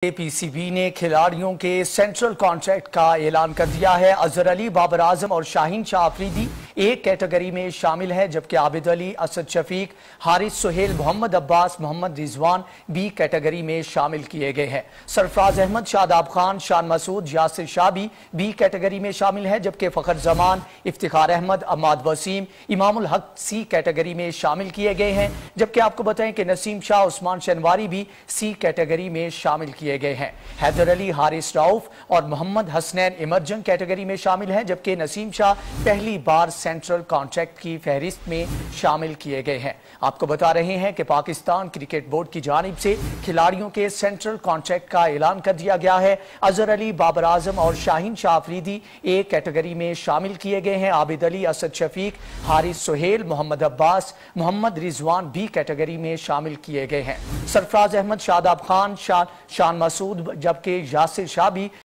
پی C B نے کھلاڑیوں کے سینٹرل کانٹریکٹ کا اعلان کر دیا ہے۔ اظہر علی، بابر اعظم اور شاہین شاہ آفریدی ایک کیٹیگری میں شامل ہیں، جبکہ عابد علی، اسد شفیق، حارث سہیل، محمد عباس، محمد رضوان بی کیٹیگری میں شامل کیے گئے ہیں۔ سرفراز احمد، شاداب خان، شان مسعود، یاسر شاہ بھی بی کیٹیگری میں شامل ہیں، جبکہ فخر زمان، افتخار احمد، عماد وسیم، امام الحق سی کیٹیگری میں شامل کیے گئے ہیں، جبکہ آپ کو بتائیں کہ نسیم شاہ، عثمان شنواری بھی سی کیٹیگری میں شامل کیے گئے ہیں۔ حیدر علی، حارث رؤف اور محمد حسنین ایمرجنگ کیٹیگری میں شامل ہیں، جبکہ نسیم شاہ پہلی بار سینٹرل کانٹریکٹ کی فہرست میں شامل کیے گئے ہیں۔ آپ کو بتا رہے ہیں کہ پاکستان کرکٹ بورڈ کی جانب سے کھلاڑیوں کے سینٹرل کانٹریکٹ کا اعلان کر دیا گیا ہے۔ اظہر علی، بابر اعظم اور شاہین شاہ آفریدی ایک کیٹیگری میں شامل کیے گئے ہیں۔ عابد علی، اسد شفیق، حارث سہیل، محمد عباس، محمد رضوان بھی کیٹیگری میں شامل کیے گئے ہیں۔ سرفراز احمد، شاداب خان، شان مسعود جبکہ یاسر شاہ بھی